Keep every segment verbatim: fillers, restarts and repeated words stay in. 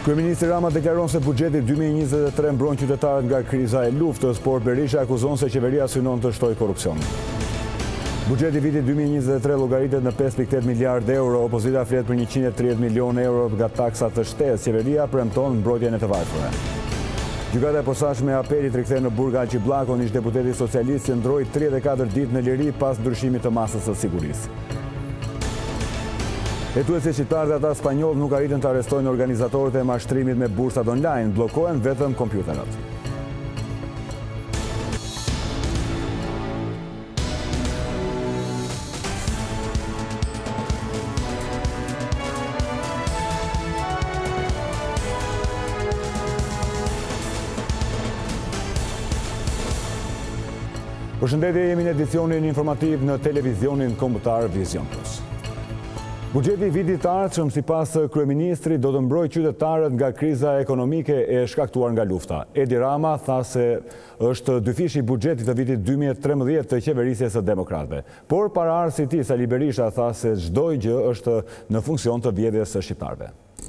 Kryeministri Rama deklaron se buxheti dy mijë e njëzet e tre mbron qytetarët nga kriza e luftës, por Berisha akuzon se qeveria synon të shtojë korrupsion. Buxheti i vitit dy mijë e njëzet e tre llogaritet në pesë pikë tetë miliardë euro, opozita flet për njëqind e tridhjetë milionë euro nga taksa të shtesë, qeveria premton mbrojtjen e të varfërve. Gjykata e posaçme e apelit riktheh në burg Alqi Bllakun, ish deputeti socialist që ndroi tridhjetë e katër ditë në liri pas ndryshimit të masës së sigurisë. Hetuesit shqiptarë dhe ata spanjoll nuk arritën të arrestojnë organizatorët e mashtrimit me bursat online, bllokohen vetëm kompjuterat. Përshëndetje, jemi në edicionin informativ në televizionin kombëtar Vision Plus. Buxheti i vitit të ardhshëm, sipas kryeministrit, do të mbrojë qytetarët nga kriza ekonomike e shkaktuar nga lufta. Edi Rama tha se është dyfishi i buxhetit të vitit dy mijë e trembëdhjetë të qeverisje së demokratëve. Por paraardhësi i tij, Sali Berisha, tha se çdo gjë është në funksion të vjedhjes së shqiptarëve.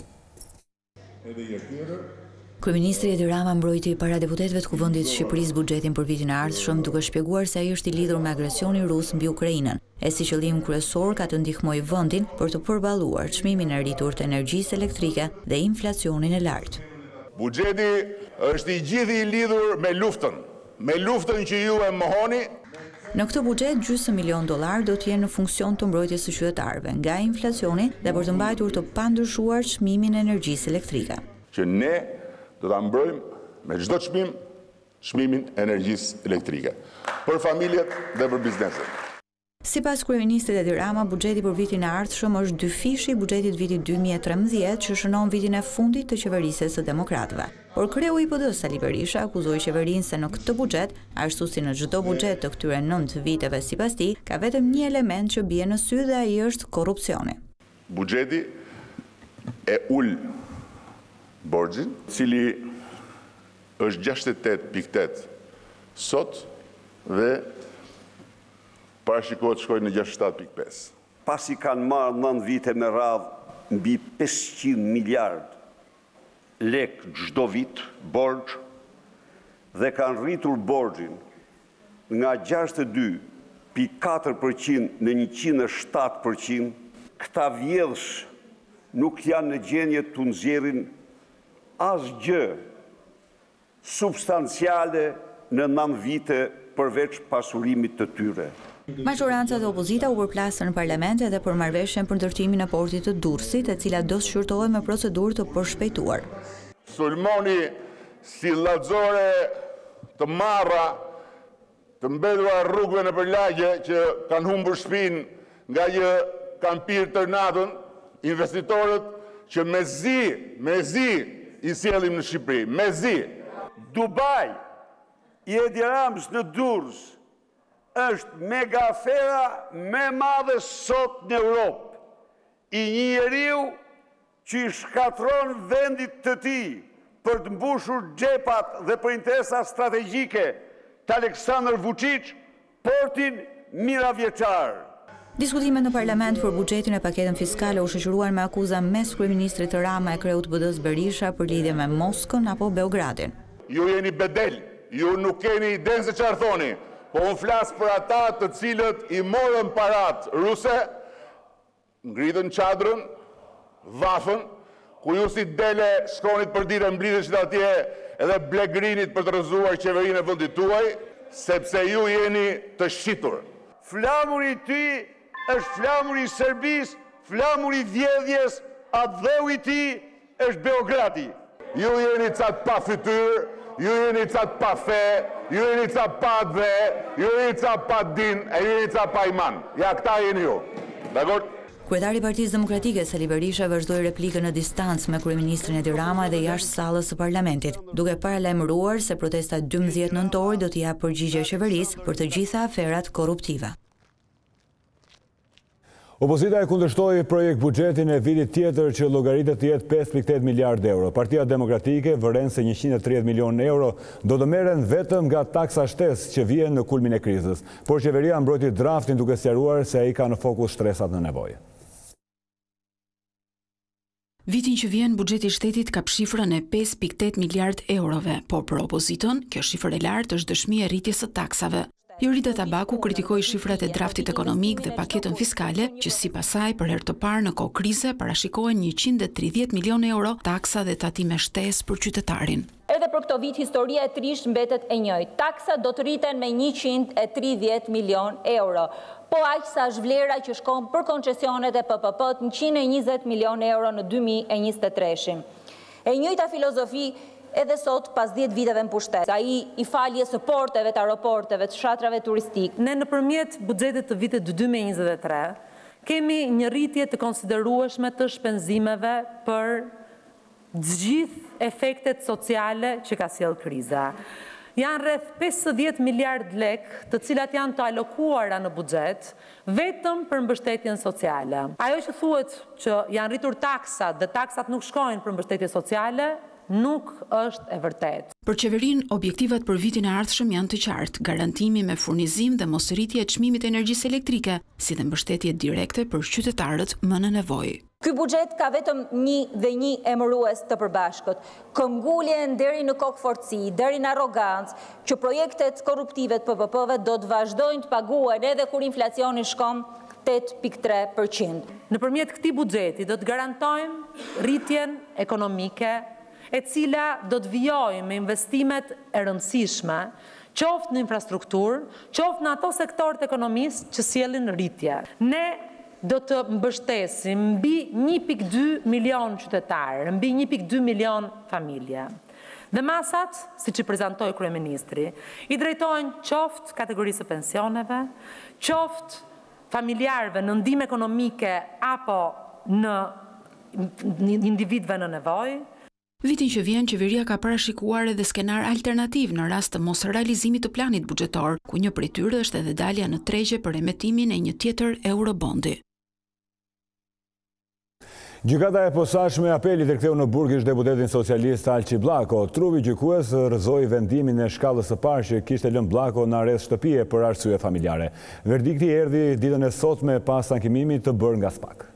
Kryeministri Edi Rama mbrojti para deputetëve të Kuvendit të Shqipërisë buxhetin për vitin e ardhshëm, duke shpjeguar se ai është i lidhur me agresionin rus mbi Ukrainën, e si qëllim kryesor ka të ndihmojë vendin për të përballuar çmimin e rritur të energjisë elektrike dhe inflacionin e lartë. Buxheti është i gjithë i lidhur me luftën, me luftën që ju e mohoni. Në këtë buxhet gjysmë milion dollar do të jenë në funksion të mbrojtjes së qytetarëve nga inflacioni dhe për të mbajtur të pandryshuar çmimin e energjisë elektrike. Që ne do ta mbrojmë me çdo çmim çmimin e energjisë elektrike për familjet dhe për bizneset. Sipas kryeministrit Edi Rama, buxheti për vitin e ardhshëm është dyfishi i buxhetit vitit dy mijë e trembëdhjetë që shënon vitin e fundit të qeverisjes së demokratëve. Por kreu i P D-s Sali Berisha akuzoi qeverinë se në këtë buxhet, ashtu si në çdo buxhet të këtyre nëntë viteve sipas tij, ka vetëm një element që bie në sy dhe ai është korrupsioni. Buxheti e ul borxhin, cili është gjashtëdhjetë e tetë pikë tetë sot dhe parashikohet shkojë në gjashtëdhjetë e shtatë pikë pesë. Pasi kanë marrë nëntë vite me radhë mbi pesëqind miliardë lek çdo vit borxh dhe kanë rritur borxhin nga gjashtëdhjetë e dy pikë katër përqind në njëqind e shtatë përqind, këta vjedhësh nuk janë në gjendje të nxjerrin asgjë substanciale në nëntë vite përveç pasurimit të tyre. Majoranca dhe opozita u përplasën në parlament edhe për marrëveshjen për ndërtimin e portit të Durrësit, e cila do shqyrtohet me procedurë të përshpejtuar. Sulmoni si llazore të marra të mbedhura rrugëve në përlagje që kanë humbur shtëpinë nga që kanë pirë tërnatën, investitorët që mezi, mezi i sjellim në Shqipëri, mezi. Dubai, i Edi Ramës në Durrës, është mega afera më e madhe sot në Europë. I një njeriu që i shkatron vendit të tij për të mbushur xhepat dhe për interesa strategjike të Aleksandr Vučić, portin miravjeçar. Diskutimet në parlament për buxhetin e paketën fiskale u shoqëruan me akuza mes kryeministrit të Rama e kreut P D-s Berisha për lidhje me Moskën apo Beogradin. Ju jeni bedel, ju nuk keni iden se çfarë thoni, po unë flas për ata të cilët i morën parat ruse, ngritën çadrën, vafën, ku ju si dele shkonit për ditë mblidheshit atje edhe blegrinit për të rrëzuar qeverinë e vendit tuaj, sepse ju jeni të shqitur. Flamuri ty është flamuri i Serbisë, flamuri i vjedhjes, atë dheu i ti është Beogradi. Ju jeni catë pa fytyrë, ju jeni catë pa fe, ju jeni catë pa dhe, ju jeni catë pa din, e ju jeni catë pa iman. Ja, këta jeni ju. Dakor? Kryetari i Partisë Demokratike Sali Berisha vazhdoi replikën në distancë me kryeministrin Edi Rama dhe jashtë sallës së parlamentit, duke paralajmëruar se protesta dymbëdhjetë nëntor do t'i japë përgjigje qeverisë për të gjitha aferat korruptive. Opozita e kundërshtoi projekt buxhetin e vitit tjetër që llogaritet të jetë pesë pikë tetë miliardë euro. Partia Demokratike vëren se njëqind e tridhjetë milionë euro do të merren vetëm nga taksa shtesë që vjen në kulmin e krizës, por qeveria mbrojti draftin duke sqaruar se ai ka në fokus shtresat në nevojë. Vitin që vjen, buxheti i shtetit ka shifrën e pesë pikë tetë miliard eurove, por për opozitën, kjo shifër e lartë është dëshmi e rritjes së taksave. Jorida Tabaku kritikoi shifrat e draftit ekonomik dhe paketën fiskale, që sipas saj për herë të parë në kohë krize parashikohen njëqind e tridhjetë milionë euro taksa dhe tatime shtesë për qytetarin. Edhe për këto vit historia e trisht mbetet e njëjtë. Taksa do të rriten me njëqind e tridhjetë milion euro. Po aq sa është vlera që shkon për koncesionet e P P P-t njëqind e njëzet milion euro në dy mijë e njëzet e tre. E njëjta filozofi edhe sot pas dhjetë viteve në pushtet. Ai i faljes së porteve, të aeroporteve, të shatrave turistik. Ne nëpërmjet buxhetit të vitit dy mijë e njëzet e tre kemi një rritje të konsiderueshme të shpenzimeve për gjithë efektet sociale që ka sjellë kriza. Janë rreth pesëdhjetë miliard lek, të cilat janë të alokuara në buxhet vetëm për mbështetjen sociale. Ajo që thuhet që janë rritur taksat dhe taksat nuk shkojnë për mbështetje sociale, nuk është e vërtet. Për qeverinë, objektivat për vitin e ardhshëm janë të qartë: garantimi me furnizim dhe mosrritje e çmimit të energjisë elektrike, si dhe mbështetje direkte për qytetarët më në nevojë. Ky buxhet ka vetëm një dhe një emërues të përbashkët: këmbguljen deri në kokëforci, deri në arrogancë, që projektet korruptive të P P P-ve do të vazhdojnë të paguhen edhe kur inflacioni shkon tetë pikë tre përqind. Nëpërmjet këtij buxheti do të garantojmë rritjen ekonomike, e cila do të vijojë me investimet e rëndësishme, qoftë në infrastrukturë, qoftë në ato sektorët ekonomisë që sjellin rritje. Ne do të mbështesim mbi një pikë dy milion qytetarë, mbi një pikë dy milion familje. Dhe masat, siç i prezantoi kryeministri, i drejtojnë qoftë kategorisë së pensioneve, qoftë familjarëve në ndihmë ekonomike apo në individëve në nevojë. Vitin që vjen, qeveria ka parashikuar edhe skenar alternativ në rast të mos realizimit të planit buxhetor, ku një prej tyre është edhe dalja në tregje për emetimin e një tjetër eurobondi. Gjykata e posaçme apelit e ktheu në burg ish deputetin socialist Alçi Bllako. Trupi gjykues rrëzoi vendimin e shkallës së parë që kishte lënë Bllako në arrest shtëpie për arsye familjare. Verdikti erdhi ditën e sotme pas tankimimit të bërë nga SPAK.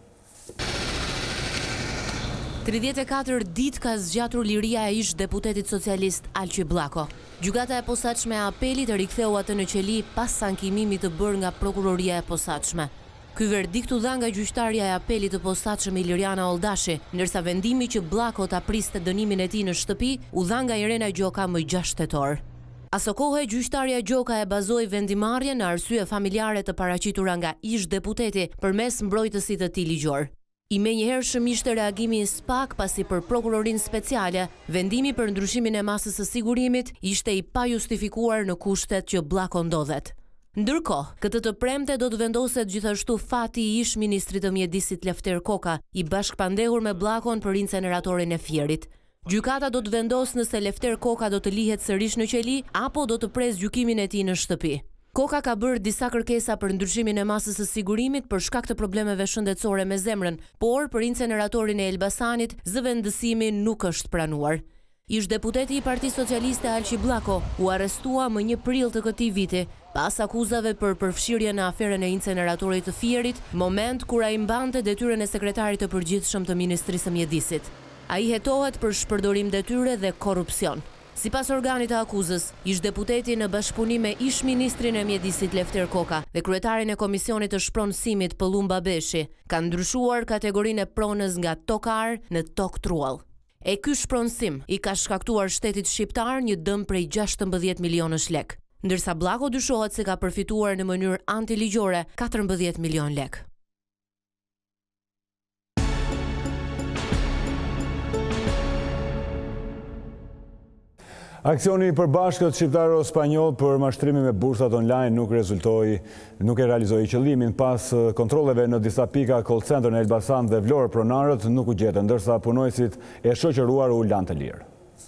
tridhjetë e katër ditë ka zgjatur liria e ish deputetit socialist Alçi Bllako. Gjykata e posaçme e apelit e riktheu atë në qeli pas sankimimit të bërë nga prokuroria e posaçme. Ky verdikt u dha nga gjyqtarja e apelit të posaçëm Iliriana Oldashi, ndërsa vendimi që Bllako ta priste dënimin e tij në shtëpi u dha nga Irena Gjoka më gjashtë tetor. Aso kohë gjyqtarja Gjoka e bazoi vendimarrjen në arsye familjare të paraqitura nga ish deputeti përmes mbrojtësit të tij ligjor. I menjëhershëm ishte reagimi i SPAK pasi për prokurorinë speciale, vendimi për ndryshimin e masës së sigurimit ishte i pajustifikuar në kushtet që Bllako ndodhet. Ndërkohë, këtë të premte do të vendoset gjithashtu fati i ish ministrit të mjedisit Lefter Koka, i bashkëpandehur me Bllakon për inceneratorin e Fierit. Gjykata do të vendosë nëse Lefter Koka do të lihet sërish në qeli apo do të pres gjykimin e tij në shtëpi. Koka ka bërë disa kërkesa për ndryshimin e masës së sigurimit për shkak të problemeve shëndetësore me zemrën, por për inceneratorin e Elbasanit zëvendësimi nuk është pranuar. Ish deputeti i Partisë Socialiste Alçi Bllako u arrestua më një prill të këtij viti pas akuzave për përfshirje në aferën e inceneratorit të Fierit, moment kur ai mbante detyrën e sekretarit të përgjithshëm të Ministrisë së Mjedisit. Ai hetohet për shpërdorim detyre dhe korrupsion. Sipas organit të akuzës, ish deputeti në bashkëpunim me ish ministrin e mjedisit Lefter Koka dhe kryetarin e komisionit të shpronësimit Pëllum Babeshi kanë ndryshuar kategorinë e pronës nga tokar në tok truall. E ky shpronësim i ka shkaktuar shtetit shqiptar një dëm prej gjashtëmbëdhjetë milionësh lek, ndërsa Bllako dyshohet se ka përfituar në mënyrë antiligjore katërmbëdhjetë milion lek. Aksioni i përbashkët shqiptaro-spanjoll për mashtrimi me bursat online nuk rezultoi, nuk e realizoi qëllimin. Pas kontrolleve në disa pika call center në Elbasan dhe Vlorë, pronarët nuk u gjetën, ndërsa punojësit e shoqëruar u lanë të lirë.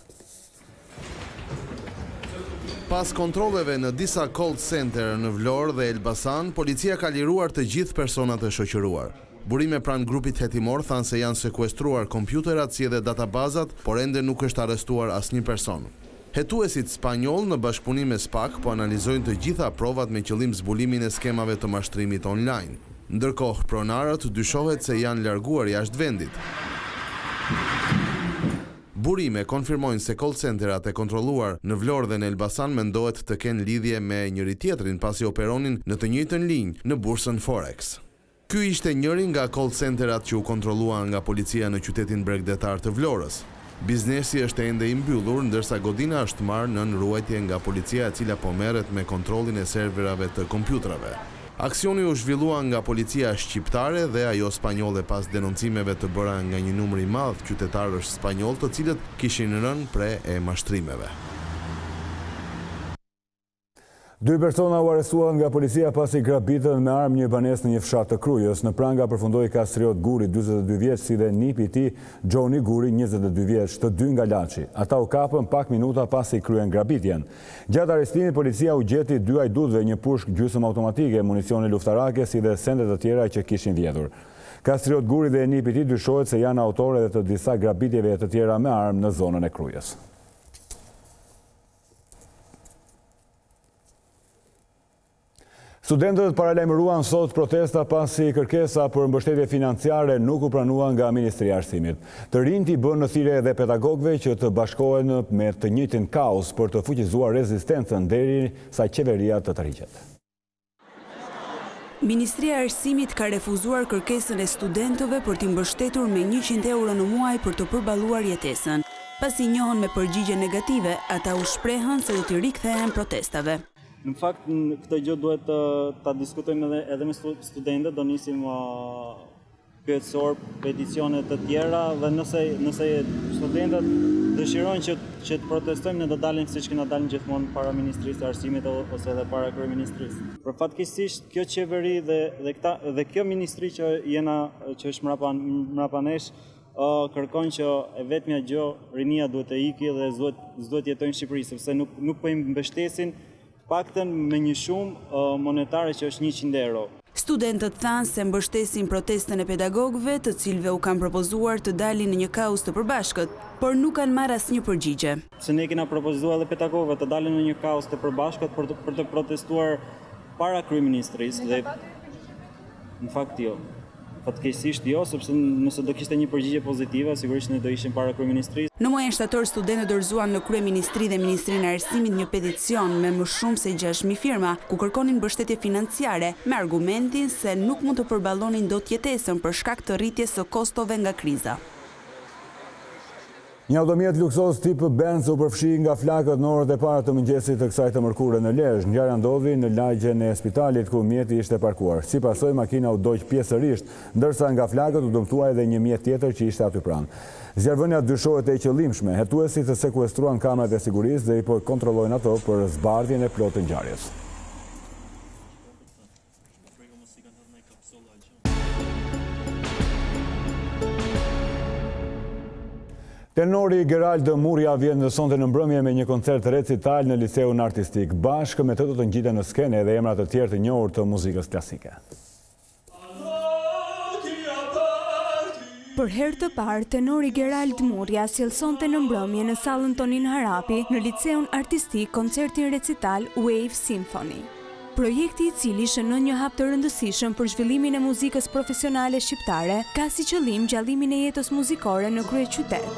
Pas kontrolleve në disa call center në Vlorë dhe Elbasan, policia ka liruar të gjithë personat e shoqëruar. Burime pranë grupit hetimor thanë se janë sekuestruar kompjuterat si edhe databazat, por ende nuk është arrestuar asnjë person. Hetuesit spanjoll në bashkëpunim me SPAK po analizojnë të gjitha provat me qëllim zbulimin e skemave të mashtrimit online. Ndërkohë, pronarët dyshohet se janë larguar jashtë vendit. Burime konfirmojnë se call centerat e kontrolluar në Vlorë dhe në Elbasan mendohet të kenë lidhje me njëri tjetrin pasi operonin në të njëjtën linjë në bursën Forex. Ky ishte njëri nga call centerat që u kontrollua nga policia në qytetin bregdetar të Vlorës. Biznesi është ende i mbyllur, ndërsa godina është marrë nën ruajtje nga policia e cila po merret me kontrollin e serverave të kompjuterave. Aksioni u zhvillua nga policia shqiptare dhe ajo spanjolle pas denoncimeve të bëra nga një numër i madh qytetarësh spanjoll të cilët kishin rënë pre e mashtrimeve. Dy persona u arrestuan nga policia pasi grabitën me armë një banesë në një fshat të Krujës. Në pranga përfundoi Kastriot Guri, dyzet e dy vjeç, si dhe nipi i tij, Gjoni Guri, njëzet e dy vjeç, të dy nga Laçi. Ata u kapën pak minuta pasi kryen grabitjen. Gjatë arrestimit policia u gjeti dy ajdutëve, një pushk gjysmë automatike, municione luftarake si dhe sende të tjera që kishin vjedhur. Kastriot Guri dhe nipi i tij dyshohet se janë autorë edhe të disa grabitjeve të tjera me armë në zonën e Krujës. Studentët paralajmëruan sot protesta pasi kërkesa për mbështetje financiare nuk u pranua nga Ministria e Arsimit. Të rinjt i bën në thirrje edhe pedagogëve që të bashkohen me të njëjtin kaos për të fuqizuar rezistencën deri sa qeveria të tërhiqet. Ministria e Arsimit ka refuzuar kërkesën e studentëve për t'i mbështetur me njëqind euro në muaj për të përballuar jetesën. Pasi njohën me përgjigje negative, ata u shprehën se do t'i rikthehen protestave. Në fakt, në këtë gjë duhet të, të diskutojmë edhe, edhe me studentët, do nisim uh, pyetësor, peticione të tjera, dhe nëse, nëse studentët dëshirojnë që, që të protestojmë, ne do dalim siç kena dalë gjithmonë para Ministrisë së Arsimit ose edhe para Kryeministrisë. Për fatkeqësisht, kjo qeveri dhe, dhe, këta, dhe kjo ministri që, jena, që është mrapa, mrapa nesh, uh, kërkon që e vetmja gjë, rinia duhet të iki dhe s'duhet jetojnë në Shqipëri, sepse nuk, nuk po i mbështesin paktën me një shumë monetare që është njëqind euro. Studentët thanë se mbështesin protestën e pedagogëve, të cilëve u kanë propozuar të dalin në një kaos të përbashkët, por nuk kanë marrë asnjë përgjigje. Se ne kena propozuar edhe pedagogëve të dalin në një kaos të përbashkët për të, për të protestuar para kryeministrisë dhe në fakt jo. Fatkeqësisht jo, sepse nëse do kishte një përgjigje pozitive, sigurisht ne do ishim para kryeministrisë. Në muajin shtator studentët dorëzuan në kryeministri dhe Ministrinë e Arsimit një peticion me më shumë se gjashtë mijë firma, ku kërkonin mbështetje financiare me argumentin se nuk mund të përballonin dot jetesën për shkak të rritjes së kostove nga kriza. Një automjet luksos tip Benz u përfshi nga flakët në orët e parë të mëngjesit të kësaj të mërkure në Lezhë. Ngjarja ndodhi në lagjen e spitalit ku mjeti ishte parkuar. Si pasojë, makina u doq pjesërisht, ndërsa nga flakët u dëmtua edhe një mjet tjetër që ishte aty pranë. Zjarrvënia dyshohet e qëllimshme. Hetuesit të sekuestruan kamerat e sigurisë dhe i po kontrollojnë ato për zbardhjen e plotë të ngjarjes. Tenori Gerald Muria vjen në sonte në mbrëmje me një koncert recital në Liceun Artistik. Bashkë me të do të ngjiten në skenë edhe emra të tjerë të njohur të muzikës klasike. Për herë të parë, tenori Gerald Muria sjell sonte në mbrëmje në sallën Tonin Harapi në Liceun Artistik koncertin recital Wave Symphony. Projekti i cili shënon një hap të rëndësishëm për zhvillimin e muzikës profesionale shqiptare, ka si qëllim gjallimin e jetës muzikore në kryeqytet.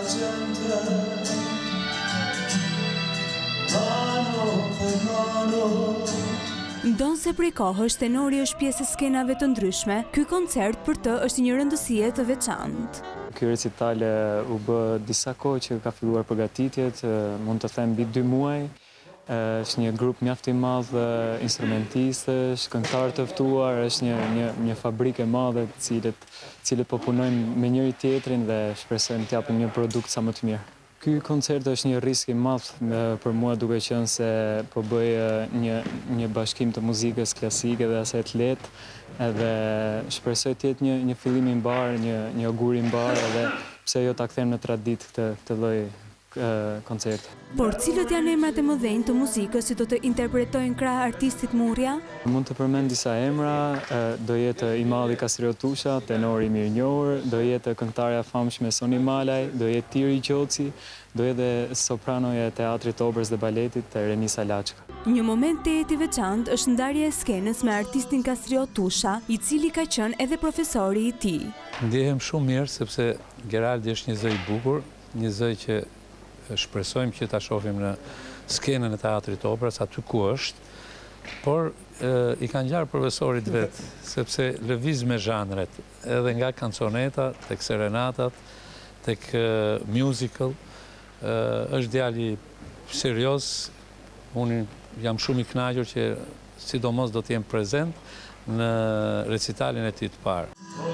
Ndonse prej kohësh tenori është pjesë e skenave të ndryshme, ky koncert për të është një rëndësie të veçantë. Ky recital u bë disa kohë që ka filluar përgatitjet, mund të them mbi dy muaj. Është një grup mjaft i madh instrumentistësh, këngëtarë të ftuar, është një një një fabrikë e madhe të cilët cilët po punojnë me njëri tjetrin dhe shpresojmë të japim një produkt sa më të mirë. Ky koncert është një risk i madh për mua duke qenë se po bëj një një bashkim të muzikës klasike dhe asaj të lehtë, edhe shpresoj të jetë një një fillim i mbar, një një augur i mbar, edhe pse jo ta kthejmë në traditë këtë këtë lloj koncert. Por cilët janë emrat e mëdhenj të muzikës që do të interpretojnë krah artistit Muria? Mund të përmend disa emra, do jetë i madhi Kastriot Tusha, tenori mirë njohur, do jetë këngëtarja famshme Soni Malaj, do jetë Tiri Qoci, do jetë sopranoja e teatrit, operës dhe baletit Renisa Laçka. Një moment të jetë i veçantë është ndarja e skenës me artistin Kastriot Tusha, i cili ka qenë edhe profesori i tij. Ndihem shumë mirë sepse Geraldi është një zë i bukur, një zë që shpresojmë që ta shohim në skenën e teatrit operës, aty ku është, por i kanë ngjarë profesorit vetë, sepse lëviz me zhanret, edhe nga kanconeta, tek serenatat, tek musical, është djali serios, unë jam shumë i kënaqur që sidomos do të jem prezent në recitalin e tij të parë.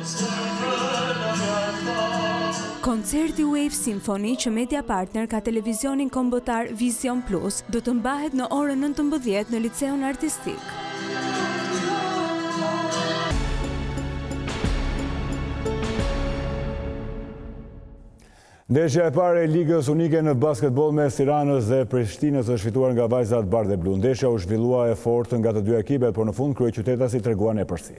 Koncerti Wave Symphony që media partner ka televizionin kombëtar Vision Plus do të mbahet në orën nëntëmbëdhjetë në Liceun Artistik. Ndeshja e parë e Ligës Unike në basketbol mes Tiranës dhe Prishtinës është fituar nga vajzat bardhë e blu. Ndeshja u zhvillua e fortë nga të dy ekipet, por në fund kryeqytetasi treguan epërsi.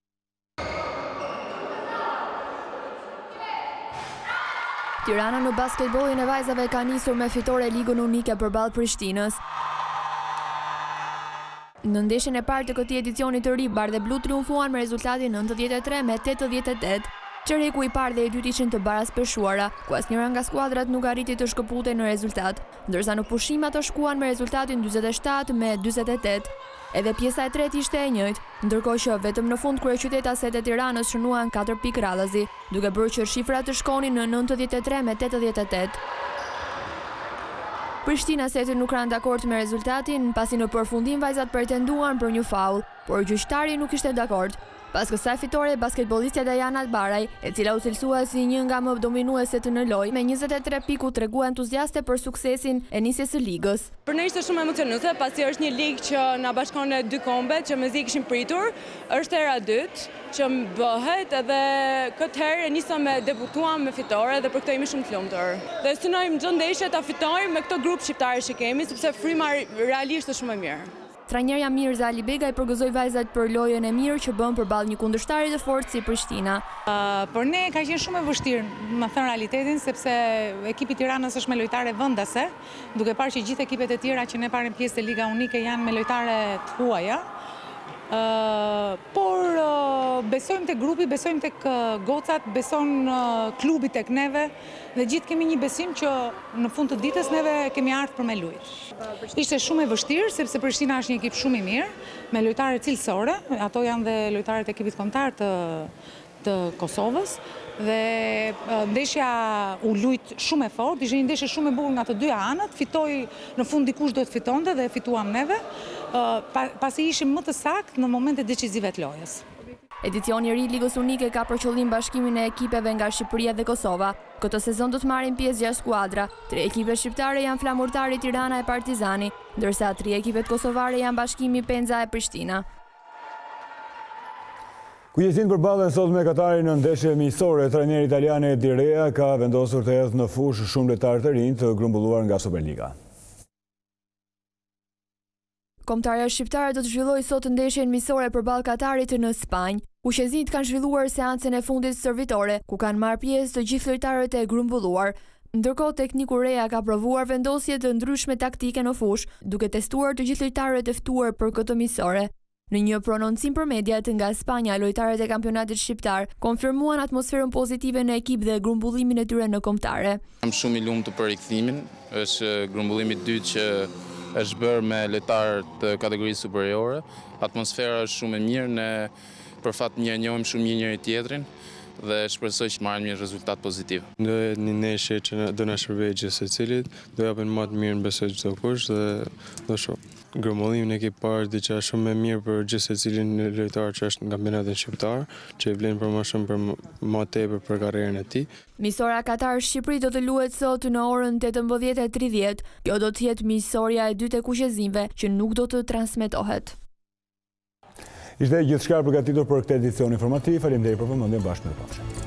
Tirana në basketbolin e vajzave ka nisur me fitore Ligën Unike përballë Prishtinës. Në ndeshjen e parë të këtij edicioni të ri, bardhë e blu triumfuan me rezultatin nëntëdhjetë e tre me tetëdhjetë e tetë. Çereku i parë dhe i dytë ishin të baraspeshuara, ku asnjëra nga skuadrat nuk arriti të shkëputej në rezultat, ndërsa në pushim ato shkuan me rezultatin dyzet e shtatë me dyzet e tetë. Edhe pjesa e tretë ishte e njëjtë, ndërkohë që vetëm në fund kryeqytetaset e Tiranës shënuan katër pikë radhazi, duke bërë që shifrat të shkonin në nëntëdhjetë e tre me tetëdhjetë e tetë. Prishtina seti nuk kanë dakord me rezultatin, pasi në përfundim vajzat pretenduan për një faull, por gjyqtari nuk ishte dakord. Pas kësaj fitore, basketbolistja Dajana Baraj, e cila u cilësua si një nga më dominueset në lojë, me njëzet e tre piku tregu entuziaste për suksesin e nisjes së ligës. Për ne ishte shumë emocionuese, pasi është një ligë që na bashkon në dy kombet që mezi kishim pritur, është era dytë që bëhet edhe këtë herë e nisëm me debutuam me fitore dhe për këtë jemi shumë të lumtur. Dhe synojmë çdo ndeshje ta fitojmë me këtë grup shqiptar që kemi, sepse fryma realisht është shumë e mirë. Trajnerja Mirza Alibega i përgëzoi vajzat për lojën e mirë që bën përballë një kundërshtari të fortë si Prishtina. Për ne ka qenë shumë e vështirë, më thënë realitetin, sepse ekipi i Tiranës është me lojtare vendase, duke parë që gjithë ekipet e tjera që ne parën pjesë të Liga Unike janë me lojtare të huaja. Por besojmë tek grupi, besojmë tek gocat, beson klubi tek neve dhe gjithë kemi një besim që në fund të ditës neve kemi ardhur për me lujt. Ishte shumë e vështirë sepse Prishtina është një ekip shumë i mirë, me lojtare cilësore, ato janë dhe lojtarët e ekipit kombëtar të të Kosovës dhe ndeshja u lujt shumë e fortë, ishte një ndeshje shumë e bukur nga të dyja anët, fitoi në fund dikush do të fitonte dhe fituam neve, pasi ishim më të saktë në momentet decisive të lojës. Edicioni i ri i Ligës Unike ka për qëllim bashkimin e ekipeve nga Shqipëria dhe Kosova. Këtë sezon do të marrin pjesë gjashtë skuadra. Tre ekipe shqiptare janë Flamurtari, Tirana e Partizani, ndërsa tri ekipet kosovare janë Bashkimi Penza e Prishtina. Kujdesin përballën sot me Katarin në ndeshje miqësore, trajneri italian Edi Rea ka vendosur të hedhë në fushë shumë lojtarë të rinj të grumbulluar nga Superliga. Kombëtarja shqiptare do të zhvillojë sot ndeshjen miqësore përballë Katarit në Spanjë. Ushqezinjt kanë zhvilluar seancën e fundit servitore, ku kanë marrë pjesë të gjithë lojtarët e grumbulluar. Ndërkohë tekniku Rea ka provuar vendosje të ndryshme taktike në fushë, duke testuar të gjithë lojtarët e ftuar për këtë miqësore. Në një prononcim për mediat nga Spanja, lojtarët e kampionatit shqiptar konfirmuan atmosferën pozitive në ekip dhe grumbullimin e tyre në kombëtare. Jam shumë i lumtur për rikthimin, është grumbullimi i dytë që është bërë me lojtarë të kategorisë superiore. Atmosfera është shumë e mirë, ne për fat mirë njohim shumë mirë njëri tjetrin dhe shpresoj që marrim një rezultat pozitiv. Do jetë një ndeshje që do na shërbejë gjithë secilit, do japim më të mirën besoj çdo kush dhe do shoh. Grumbullimin e ekip parë diçka shumë e mirë për gjithë secilin lojtar që është në kampionatin shqiptar, që i vlen për më shumë për më tepër për karrierën e tij. Miqësora Katar Shqipëri do të luhet sot në orën tetëmbëdhjetë e tridhjetë. Kjo do të jetë miqësoria e dytë e kuqezinjve që nuk do të transmetohet. Ishte gjithçka përgatitur për këtë edicion informativ. Faleminderit për vëmendjen, bashkë me pafshim.